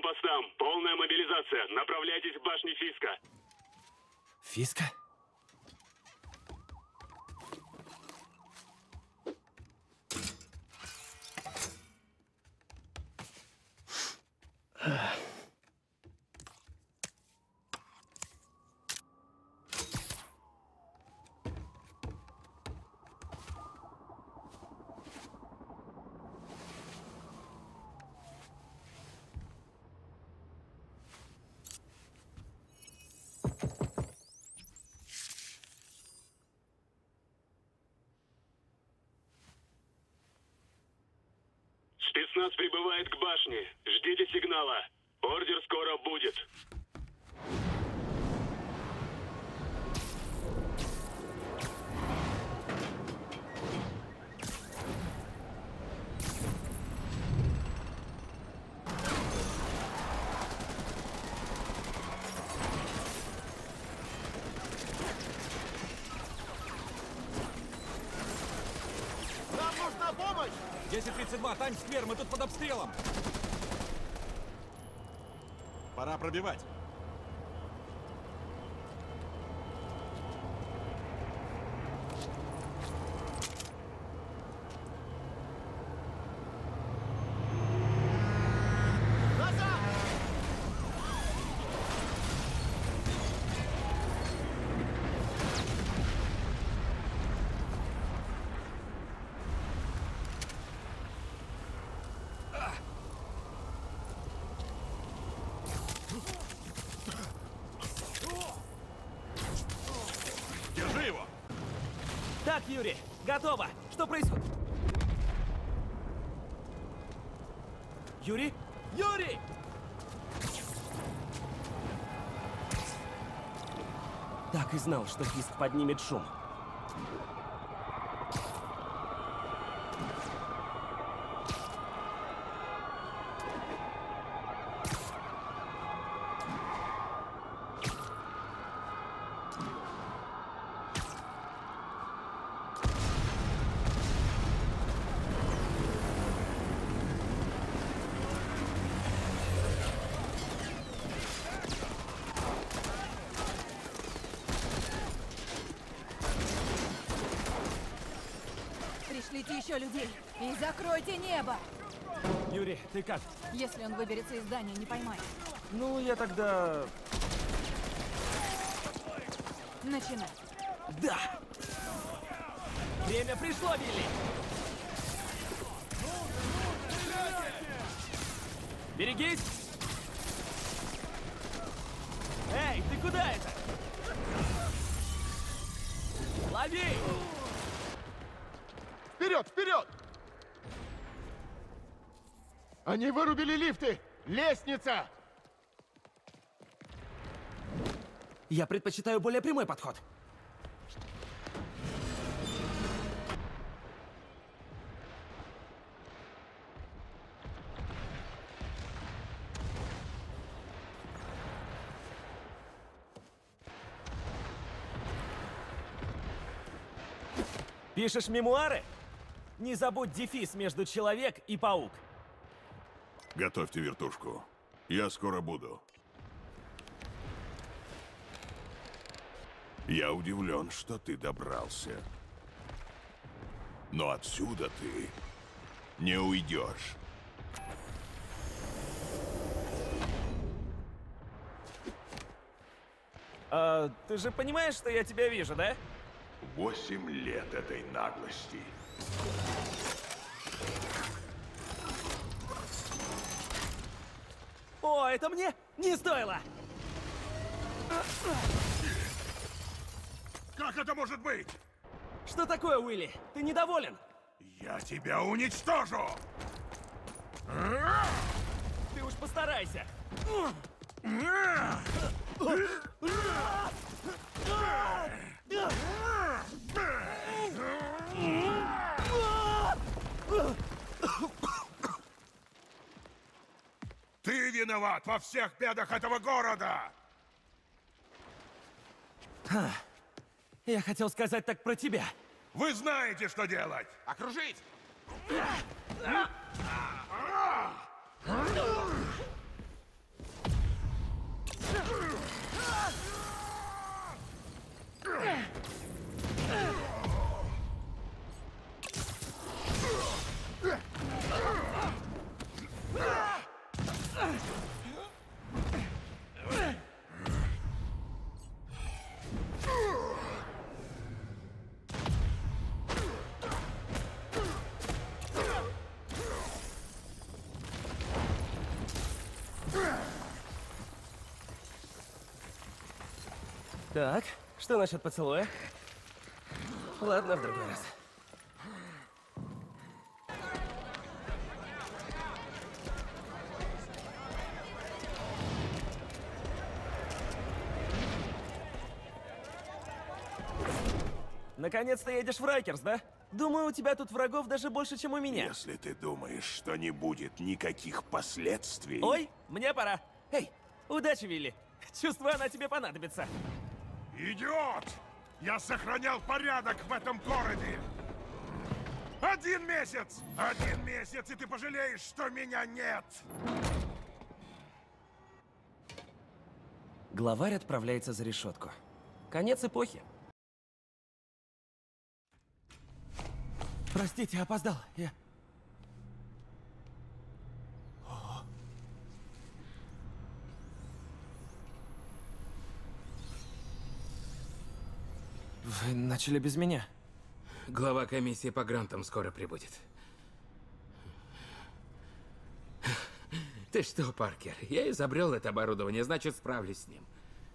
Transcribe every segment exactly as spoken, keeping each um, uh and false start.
всем постам. Полная мобилизация. Направляйтесь к башне Фиска. Фиска? Спецназ прибывает к башне. Ждите сигнала. Ордер скоро будет. Нам нужна помощь! десять тридцать два, Таймс-сквер, мы тут под обстрелом! Пора пробивать. Держи его! Так, Юрий, готово! Что происходит? Юрий? Юрий! Так и знал, что Фиск поднимет шум. Пришлите еще людей и закройте небо! Юрий, ты как? Если он выберется из здания, не поймает. Ну, я тогда... Начинай. Да! Время пришло, Вилли! Берегись! Эй, ты куда это? Лови! Вперед, вперед! Они вырубили лифты! Лестница! Я предпочитаю более прямой подход. Пишешь мемуары? Не забудь дефис между человек и паук. Готовьте вертушку. Я скоро буду. Я удивлен, что ты добрался. Но отсюда ты не уйдешь. А, ты же понимаешь, что я тебя вижу, да? Восемь лет этой наглости. О, это мне не стоило! Как это может быть? Что такое, Уилли? Ты недоволен? Я тебя уничтожу! Ты уж постарайся! Ты виноват во всех бедах этого города! Я хотел сказать так про тебя. Вы знаете, что делать! Окружить! Так, что насчет поцелуя? Ладно, в другой раз. Наконец-то едешь в Райкерс, да? Думаю, у тебя тут врагов даже больше, чем у меня. Если ты думаешь, что не будет никаких последствий... Ой, мне пора. Эй, удачи, Вилли. Чувствую, она тебе понадобится. Идиот! Я сохранял порядок в этом городе! Один месяц! Один месяц, и ты пожалеешь, что меня нет! Главарь отправляется за решетку. Конец эпохи. Простите, опоздал. Я... Вы начали без меня. Глава комиссии по грантам скоро прибудет. Ты что, Паркер? Я изобрел это оборудование, значит, справлюсь с ним.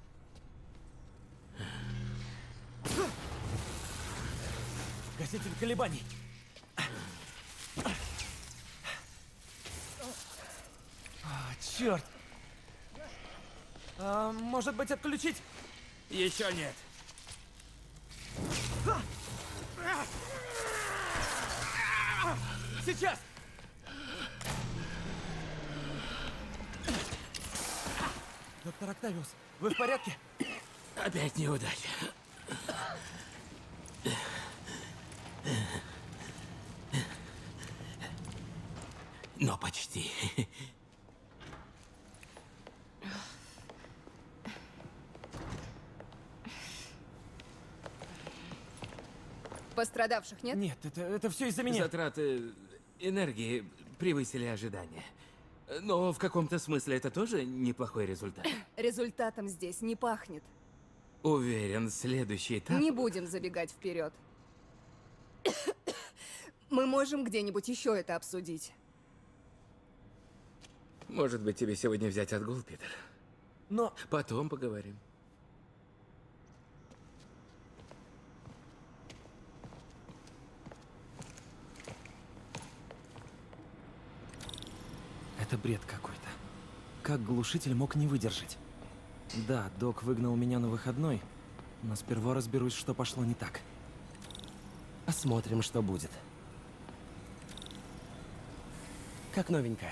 Гаситель колебаний. А, черт. А, может быть, отключить? Еще нет. Сейчас! Доктор Октавиус, вы в порядке? Опять неудача. Но почти. Пострадавших нет? Нет, это, это все из-за меня. Затраты энергии превысили ожидания. Но в каком-то смысле это тоже неплохой результат. Результатом здесь не пахнет. Уверен, следующий этап... Не будем забегать вперед. Мы можем где-нибудь еще это обсудить. Может быть, тебе сегодня взять отгул, Питер? Но... Потом поговорим. Это бред какой-то. Как глушитель мог не выдержать? Да, док выгнал меня на выходной, но сперва разберусь, что пошло не так. Посмотрим, что будет. Как новенькая.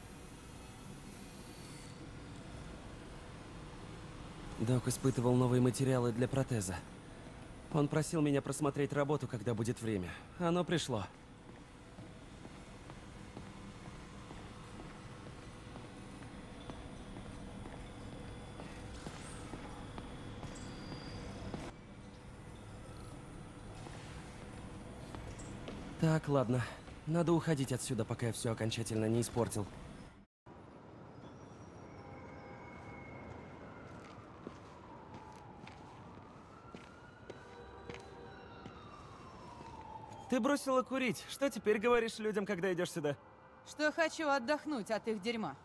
Док испытывал новые материалы для протеза. Он просил меня просмотреть работу, когда будет время. Оно пришло. Так, ладно. Надо уходить отсюда, пока я все окончательно не испортил. Ты бросила курить. Что теперь говоришь людям, когда идешь сюда? Что хочу отдохнуть от их дерьма.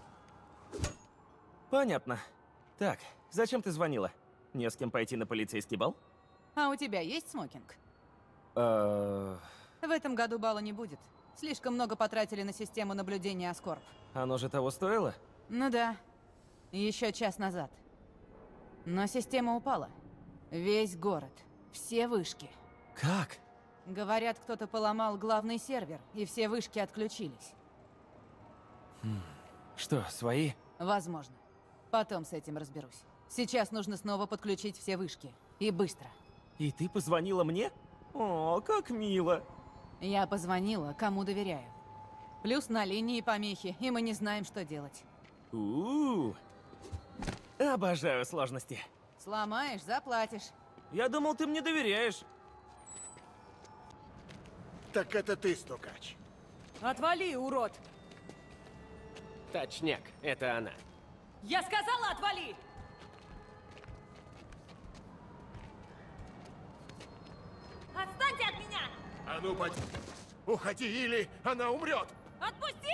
Понятно. Так, зачем ты звонила? Не с кем пойти на полицейский бал? А у тебя есть смокинг? Э, В этом году бала не будет. Слишком много потратили на систему наблюдения Аскорб. Оно же того стоило? Ну да. Еще час назад. Но система упала. Весь город. Все вышки. Как? Говорят, кто-то поломал главный сервер, и все вышки отключились. Что, свои? Возможно. Потом с этим разберусь. Сейчас нужно снова подключить все вышки. И быстро. И ты позвонила мне? О, как мило. Я позвонила, кому доверяю. Плюс на линии помехи, и мы не знаем, что делать. У-у-у. Обожаю сложности. Сломаешь — заплатишь. Я думал, ты мне доверяешь. Так это ты, стукач. Отвали, урод! Точняк, это она. Я сказала, отвали! Отстаньте от меня! А ну, поди. Уходи, или она умрет. Отпусти!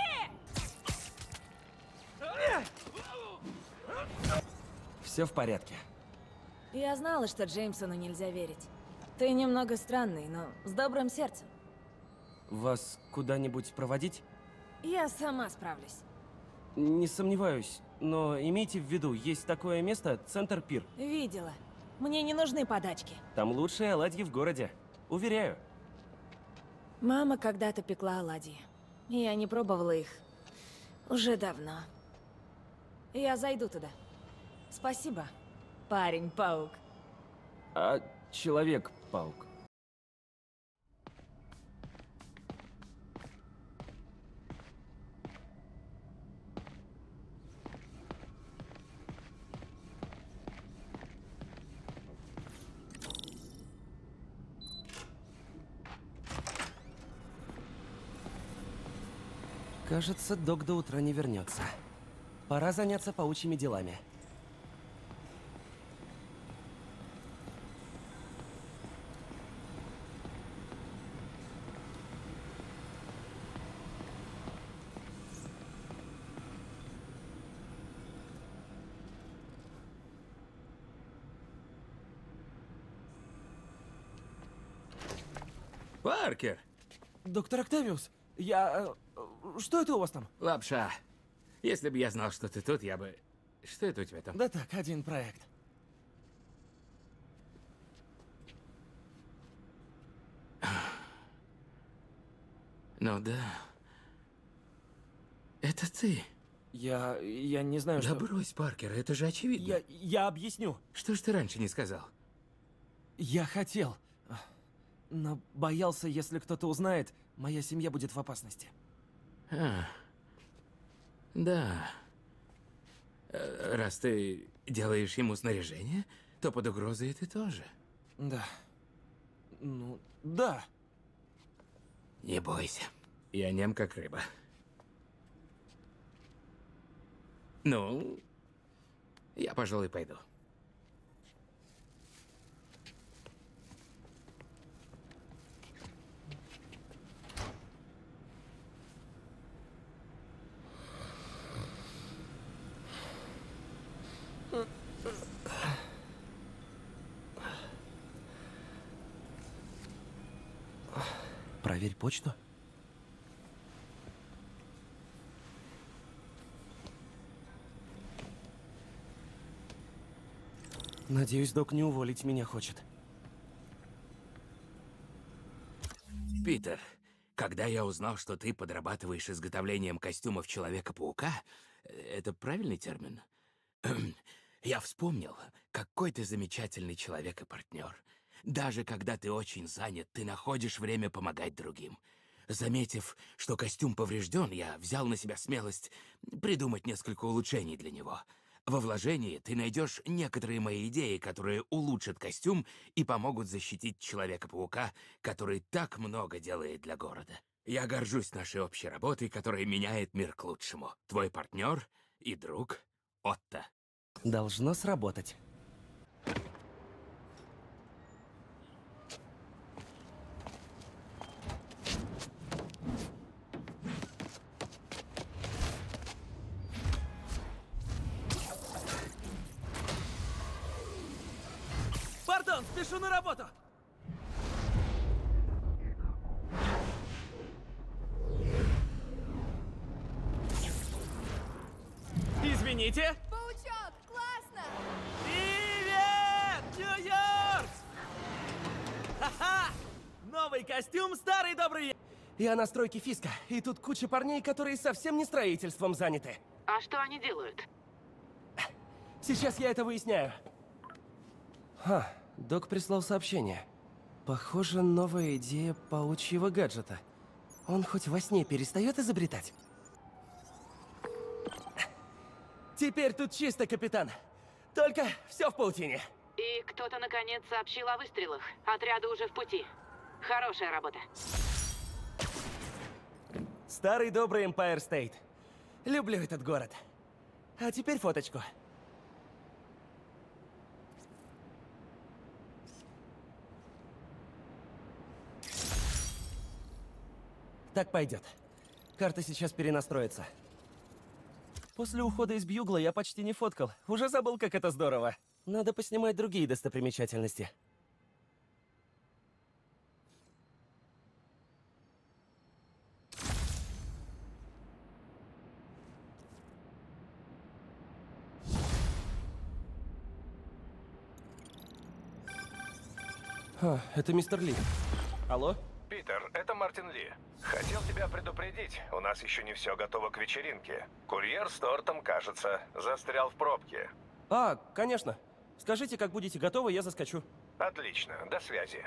Все в порядке. Я знала, что Джеймсону нельзя верить. Ты немного странный, но с добрым сердцем. Вас куда-нибудь проводить? Я сама справлюсь. Не сомневаюсь, но имейте в виду, есть такое место, центр Пир. Видела. Мне не нужны подачки. Там лучшие оладьи в городе. Уверяю. Мама когда-то пекла оладьи. Я не пробовала их уже давно. Я зайду туда. Спасибо, парень-паук. А Человек-паук. Кажется, док до утра не вернется. Пора заняться паучьими делами. Паркер! Доктор Октавиус, я... э, Что это у вас там? Лапша. Если бы я знал, что ты тут, я бы... Что это у тебя там? Да так, один проект. Ну да. Это ты. Я... я не знаю, Да что... брось, Паркер, это же очевидно. Я... я объясню. Что ж ты раньше не сказал? Я хотел, но боялся, если кто-то узнает, моя семья будет в опасности. А, да. Э, Раз ты делаешь ему снаряжение, то под угрозой ты тоже. Да. Ну, да. Не бойся. Я нем как рыба. Ну, я, пожалуй, пойду. Проверь почту. Надеюсь, док не уволить меня хочет. Питер, когда я узнал, что ты подрабатываешь изготовлением костюмов Человека-паука, это правильный термин? Я вспомнил, какой ты замечательный человек и партнер. Даже когда ты очень занят, ты находишь время помогать другим. Заметив, что костюм поврежден, я взял на себя смелость придумать несколько улучшений для него. Во вложении ты найдешь некоторые мои идеи, которые улучшат костюм и помогут защитить Человека-паука, который так много делает для города. Я горжусь нашей общей работой, которая меняет мир к лучшему. Твой партнер и друг Отто. Должно сработать. Пардон, спешу на работу! Извините! Паучок, классно! Привет, Нью-Йорк! Ха-ха! Новый костюм, старый добрый... Я на стройке Фиска, и тут куча парней, которые совсем не строительством заняты. А что они делают? Сейчас я это выясняю. Ха, док прислал сообщение. Похоже, новая идея паучьего гаджета. Он хоть во сне перестает изобретать? Теперь тут чисто, капитан. Только все в паутине. И кто-то, наконец, сообщил о выстрелах. Отряды уже в пути. Хорошая работа. Старый добрый Empire State. Люблю этот город. А теперь фоточку. Так пойдет. Карта сейчас перенастроится. После ухода из Бьюгла я почти не фоткал. Уже забыл, как это здорово. Надо поснимать другие достопримечательности. А, это мистер Ли. Алло? Питер, это Мартин Ли. Хотел тебя предупредить, у нас еще не все готово к вечеринке. Курьер с тортом, кажется, застрял в пробке. А, конечно. Скажите, как будете готовы, я заскочу. Отлично, до связи.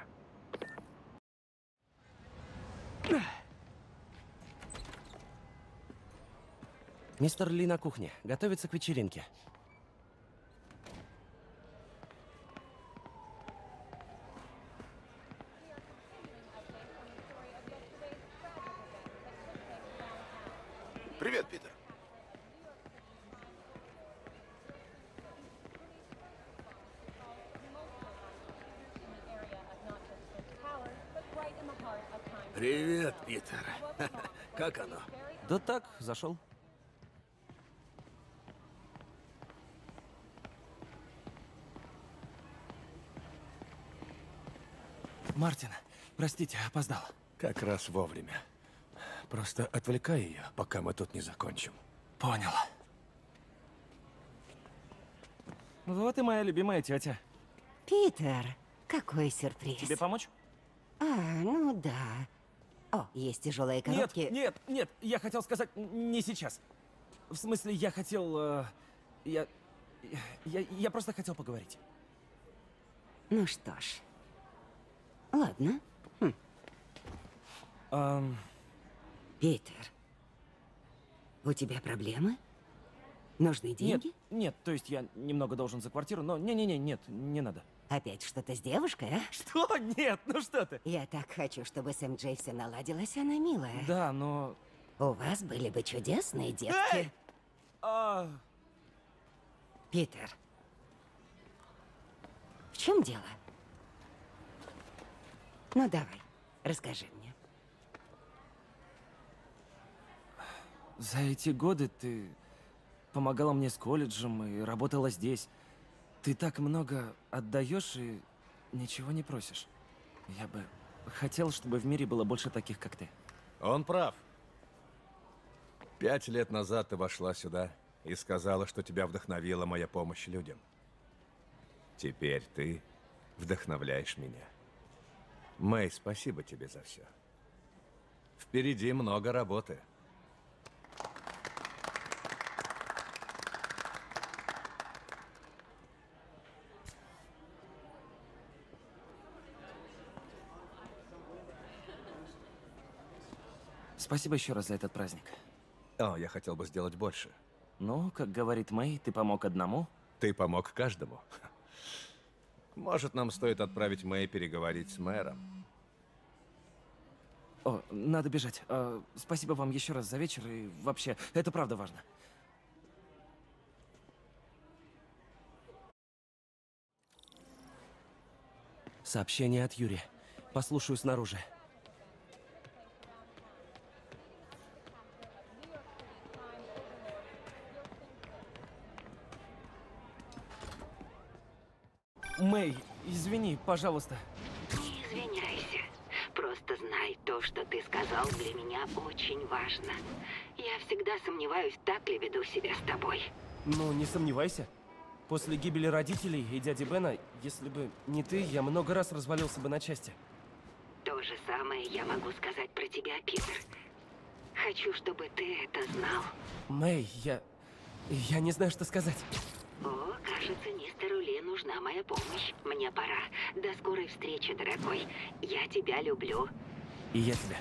Мистер Ли на кухне. Готовится к вечеринке. Привет, Питер. Привет, Питер. Как оно? Да так, зашел. Мартин, простите, опоздал. Как раз вовремя. Просто отвлекай ее, пока мы тут не закончим. Понял. Вот и моя любимая тетя. Питер, какой сюрприз. Тебе помочь? А, ну да. О, есть тяжелые коробки. Нет, нет, нет, я хотел сказать н- не сейчас. В смысле, я хотел... э, я, я... Я просто хотел поговорить. Ну что ж. Ладно. Хм. Эм, Питер, у тебя проблемы? Нужны деньги? Нет, нет, то есть я немного должен за квартиру, но не-не-не, нет, не надо. Опять что-то с девушкой, а? Что? Нет, ну что ты? Я так хочу, чтобы с эм джей все наладилось, она милая. Да, но... У вас были бы чудесные детки. Эй! А, Питер, в чем дело? Ну давай, расскажи мне. За эти годы ты помогала мне с колледжем и работала здесь. Ты так много отдаешь и ничего не просишь. Я бы хотел, чтобы в мире было больше таких, как ты. Он прав. Пять лет назад ты вошла сюда и сказала, что тебя вдохновила моя помощь людям. Теперь ты вдохновляешь меня. Мэй, спасибо тебе за все. Впереди много работы. Спасибо еще раз за этот праздник. О, я хотел бы сделать больше. Ну, как говорит Мэй, ты помог одному. Ты помог каждому. Может, нам стоит отправить Мэй переговорить с мэром? О, надо бежать. А, спасибо вам еще раз за вечер и вообще, это правда важно. Сообщение от Юрия. Послушаю снаружи. Мэй, извини, пожалуйста. Не извиняйся. Просто знай, то, что ты сказал, для меня очень важно. Я всегда сомневаюсь, так ли веду себя с тобой. Ну, не сомневайся. После гибели родителей и дяди Бена, если бы не ты, я много раз развалился бы на части. То же самое я могу сказать про тебя, Питер. Хочу, чтобы ты это знал. Мэй, я... Я не знаю, что сказать. О, кажется, мистеру Ли нужна моя помощь. Мне пора. До скорой встречи, дорогой. Я тебя люблю. И я тебя.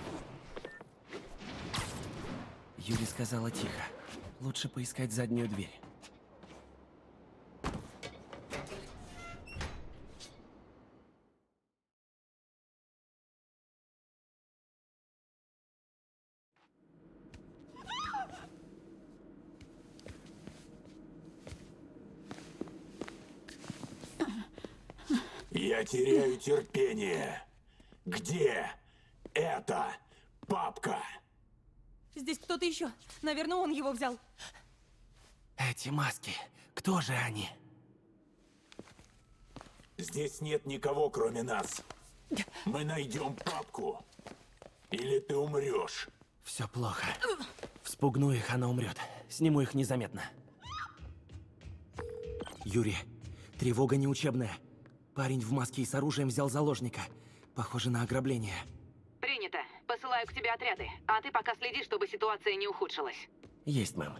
Юли сказала тихо. Лучше поискать заднюю дверь. Я теряю терпение. Где эта папка? Здесь кто-то еще. Наверное, он его взял. Эти маски. Кто же они? Здесь нет никого, кроме нас. Мы найдем папку. Или ты умрешь. Все плохо. Вспугну их, она умрет. Сниму их незаметно. Юрий, тревога неучебная. Парень в маске и с оружием взял заложника. Похоже на ограбление. Принято. Посылаю к тебе отряды. А ты пока следи, чтобы ситуация не ухудшилась. Есть, мэм.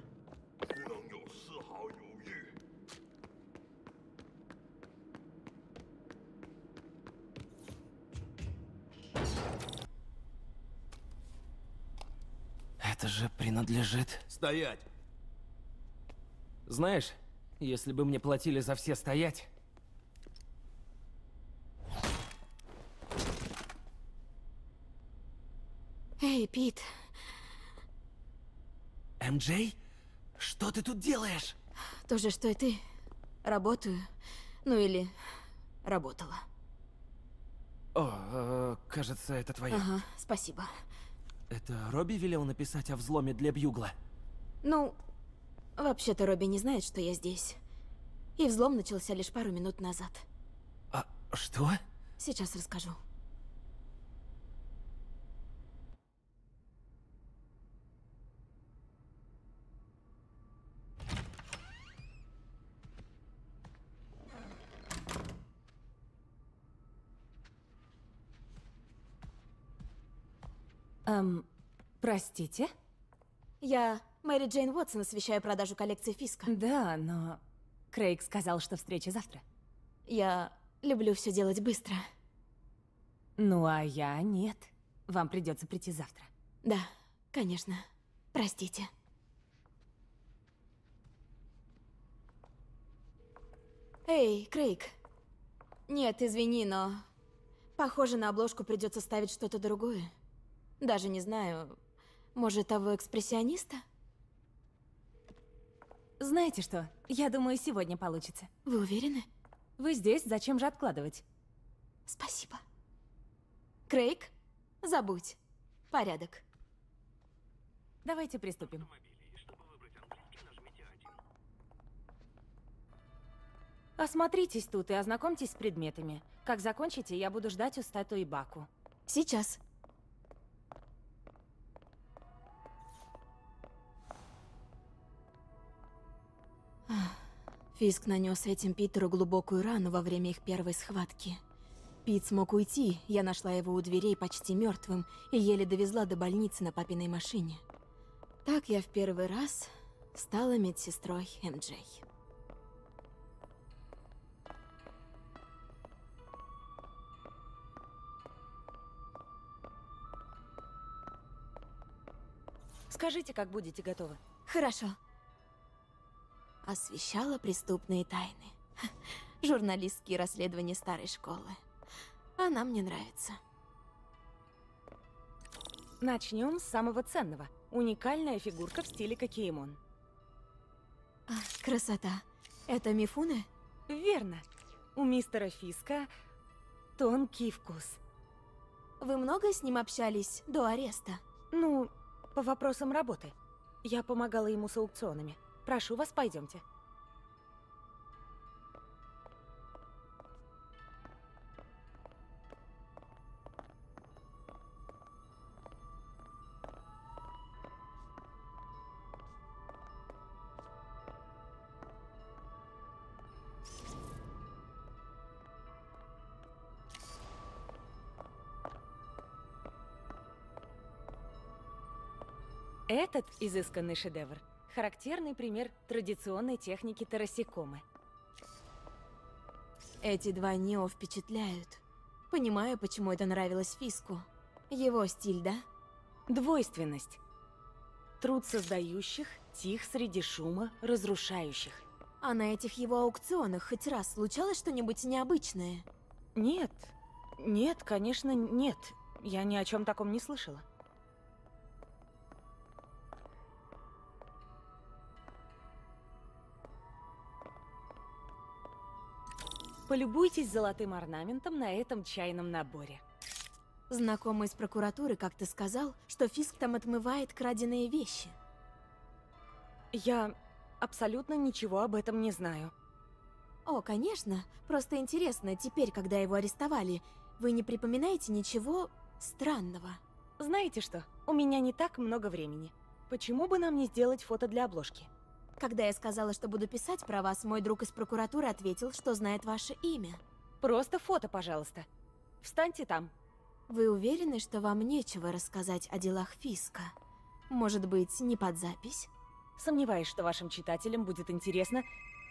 Это же принадлежит... Стоять! Знаешь, если бы мне платили за все стоять... Эй, Пит. эм джей? Что ты тут делаешь? То же, что и ты. Работаю. Ну или работала. О, э, кажется, это твое. Ага, спасибо. Это Робби велел написать о взломе для Бьюгла? Ну, вообще-то Робби не знает, что я здесь. И взлом начался лишь пару минут назад. А что? Сейчас расскажу. Эм, простите? Я Мэри Джейн Уотсон, освещаю продажу коллекции Фиска. Да, но Крейг сказал, что встреча завтра. Я люблю все делать быстро. Ну, а я нет. Вам придется прийти завтра. Да, конечно. Простите. Эй, Крейг. Нет, извини, но... Похоже, на обложку придется ставить что-то другое. Даже не знаю, может, того экспрессиониста? Знаете что? Я думаю, сегодня получится. Вы уверены? Вы здесь, зачем же откладывать? Спасибо. Крейг, забудь. Порядок. Давайте приступим. Осмотритесь тут и ознакомьтесь с предметами. Как закончите, я буду ждать у статуи Баку. Сейчас. Фиск нанес этим Питеру глубокую рану во время их первой схватки. Пит смог уйти, я нашла его у дверей почти мертвым и еле довезла до больницы на папиной машине. Так я в первый раз стала медсестрой эм джей. Скажите, как будете готовы. Хорошо. Освещала преступные тайны. Журналистские расследования старой школы. Она мне нравится. Начнем с самого ценного. Уникальная фигурка в стиле Кокеймон. А, красота. Это Мифуне? Верно. У мистера Фиска тонкий вкус. Вы много с ним общались до ареста? Ну, по вопросам работы. Я помогала ему с аукционами. Прошу вас, пойдемте. Этот изысканный шедевр – характерный пример традиционной техники террасикомы. Эти два Нео впечатляют. Понимаю, почему это нравилось Фиску. Его стиль, да? Двойственность. Труд создающих, тих среди шума разрушающих. А на этих его аукционах хоть раз случалось что-нибудь необычное? Нет. Нет, конечно, нет. Я ни о чем таком не слышала. Полюбуйтесь золотым орнаментом на этом чайном наборе. Знакомый из прокуратуры как-то сказал, что Фиск там отмывает краденые вещи. Я абсолютно ничего об этом не знаю. О, конечно. Просто интересно, теперь, когда его арестовали, вы не припоминаете ничего странного? Знаете что? У меня не так много времени. Почему бы нам не сделать фото для обложки? Когда я сказала, что буду писать про вас, мой друг из прокуратуры ответил, что знает ваше имя. Просто фото, пожалуйста. Встаньте там. Вы уверены, что вам нечего рассказать о делах Фиска? Может быть, не под запись? Сомневаюсь, что вашим читателям будет интересно.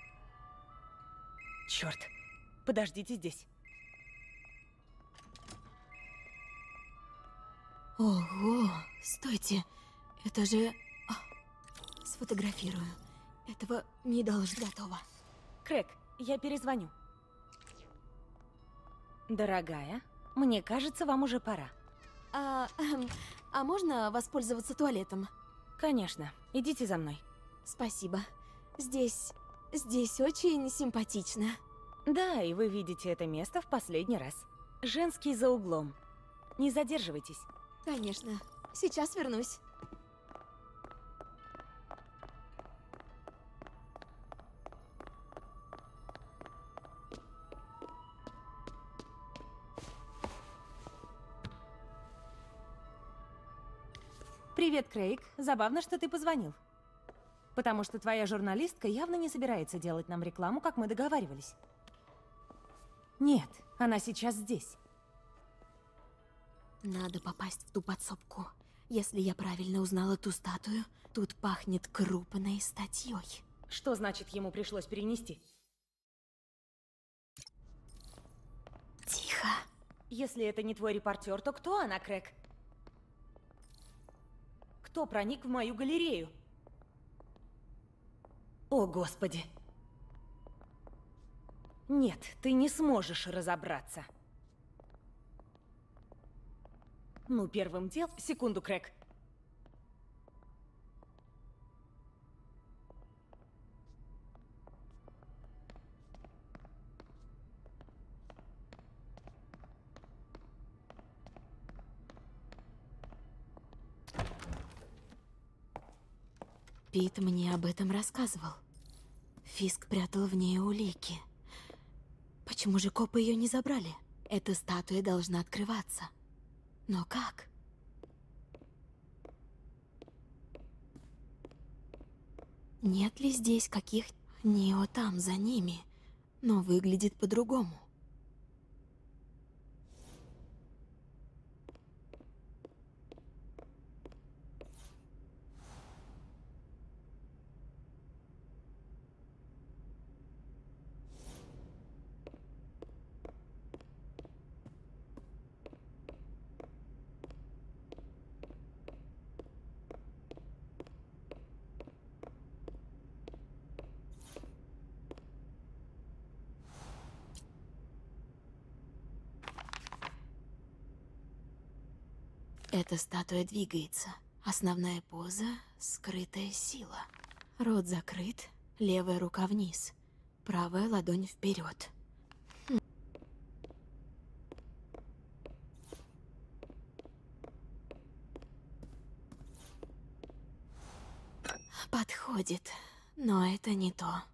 Черт. Подождите здесь. Ого, стойте. Это же... О, сфотографирую. Этого не должно готово. Крэг, я перезвоню. Дорогая, мне кажется, вам уже пора. А, эм, а можно воспользоваться туалетом? Конечно. Идите за мной. Спасибо. Здесь... здесь очень симпатично. Да, и вы видите это место в последний раз. Женский за углом. Не задерживайтесь. Конечно. Сейчас вернусь. Привет, Крейг. Забавно, что ты позвонил. Потому что твоя журналистка явно не собирается делать нам рекламу, как мы договаривались. Нет, она сейчас здесь. Надо попасть в ту подсобку. Если я правильно узнала ту статую, тут пахнет крупной статьей. Что значит, ему пришлось перенести? Тихо. Если это не твой репортер, то кто она, Крэг? Кто проник в мою галерею? О, Господи! Нет, ты не сможешь разобраться. Ну, первым делом... Секунду, Крэг. Пит мне об этом рассказывал. Фиск прятал в ней улики. Почему же копы ее не забрали? Эта статуя должна открываться. Но как? Нет ли здесь каких... Нео там, за ними, но выглядит по-другому. Эта статуя двигается. Основная поза — скрытая сила. Рот закрыт, левая рука вниз, правая ладонь вперед. Хм. Подходит, но это не то.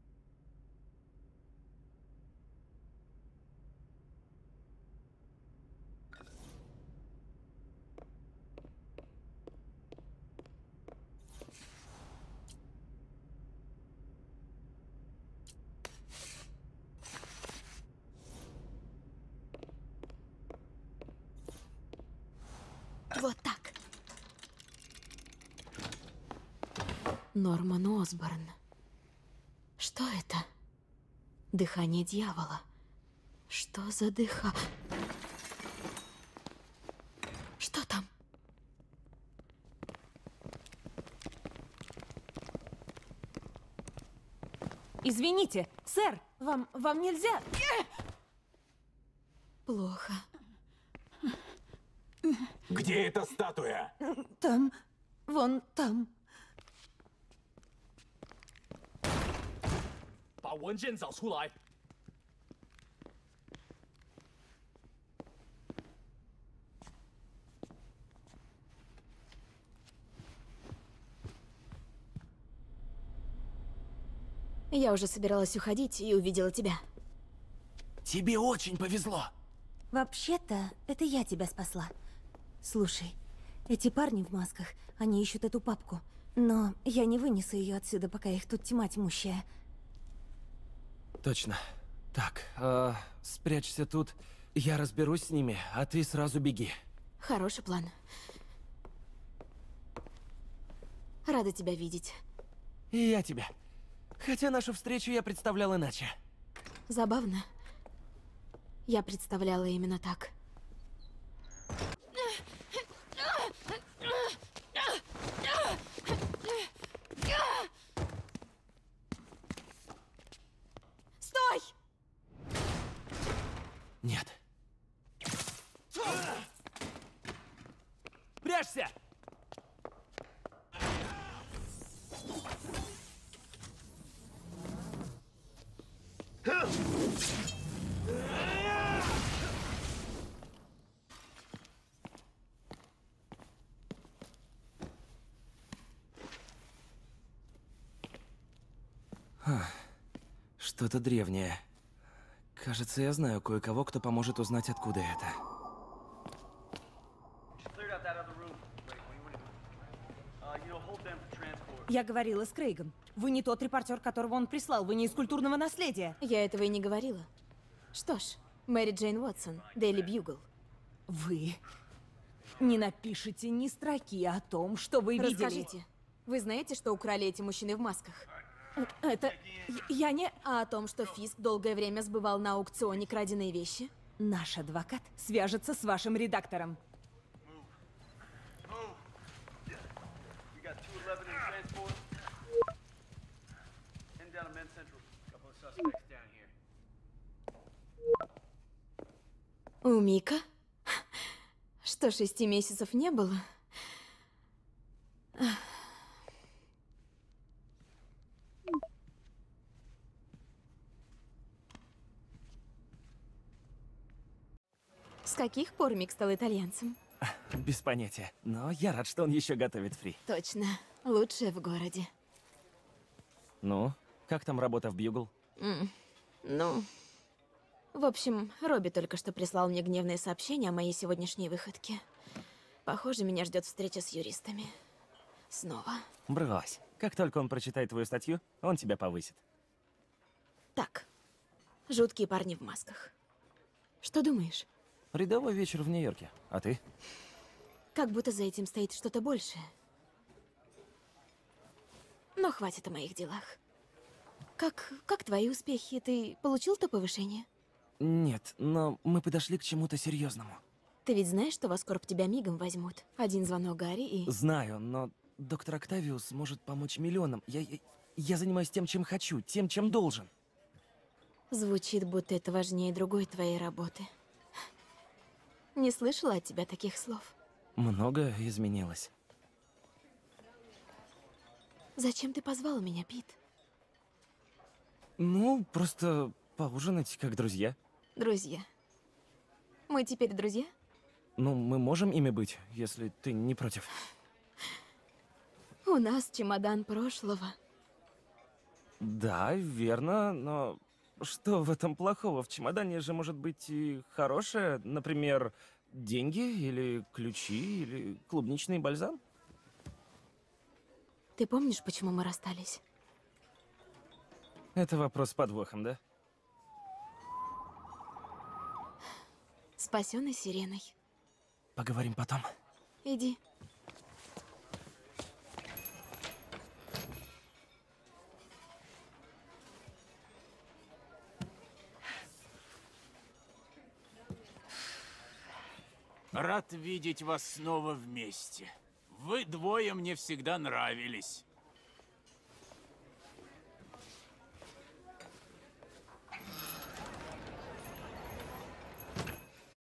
Вот так. Норман Осборн. Что это? Дыхание дьявола. Что за дыха... Что там? Извините, сэр, вам, вам нельзя... Плохо. Где эта статуя? Там, вон там. Я уже собиралась уходить и увидела тебя. Тебе очень повезло. Вообще-то, это я тебя спасла. Слушай, эти парни в масках, они ищут эту папку. Но я не вынесу ее отсюда, пока их тут тьма тьмущая. Точно. Так, э, спрячься тут. Я разберусь с ними, а ты сразу беги. Хороший план. Рада тебя видеть. И я тебя. Хотя нашу встречу я представлял иначе. Забавно. Я представляла именно так. Стой! Нет. Прячься! Что-то древнее. Кажется, я знаю кое-кого, кто поможет узнать, откуда это. Я говорила с Крейгом. Вы не тот репортер, которого он прислал. Вы не из культурного наследия. Я этого и не говорила. Что ж, Мэри Джейн Уотсон, Daily Bugle. Вы не напишите ни строки о том, что вы видели. Расскажите. Вы знаете, что украли эти мужчины в масках? Это... Я не... А о том, что Фиск долгое время сбывал на аукционе краденые вещи? Наш адвокат свяжется с вашим редактором. У Мика? Что, шести месяцев не было? С каких пор Мик стал итальянцем? Без понятия. Но я рад, что он еще готовит фри. Точно. Лучшее в городе. Ну, как там работа в Бьюгл? М, Ну... В общем, Робби только что прислал мне гневное сообщение о моей сегодняшней выходке. Похоже, меня ждет встреча с юристами. Снова. Брось. Как только он прочитает твою статью, он тебя повысит. Так. Жуткие парни в масках. Что думаешь? Рядовой вечер в Нью-Йорке. А ты? Как будто за этим стоит что-то большее. Но хватит о моих делах. Как, как твои успехи? Ты получил то повышение? Нет, но мы подошли к чему-то серьезному. Ты ведь знаешь, что в Аскорб тебя мигом возьмут? Один звонок Гарри и... Знаю, но доктор Октавиус может помочь миллионам. Я, я, я занимаюсь тем, чем хочу, тем, чем должен. Звучит, будто это важнее другой твоей работы. Не слышала от тебя таких слов. Много изменилось. Зачем ты позвал меня, Пит? Ну, просто поужинать как друзья. Друзья. Мы теперь друзья? Ну, мы можем ими быть, если ты не против. У нас чемодан прошлого. Да, верно, но что в этом плохого? В чемодане же может быть и хорошее, например, деньги, или ключи, или клубничный бальзам. Ты помнишь, почему мы расстались? Это вопрос с подвохом, да? Спасенный сиреной. Поговорим потом. Иди. Рад видеть вас снова вместе. Вы двое мне всегда нравились.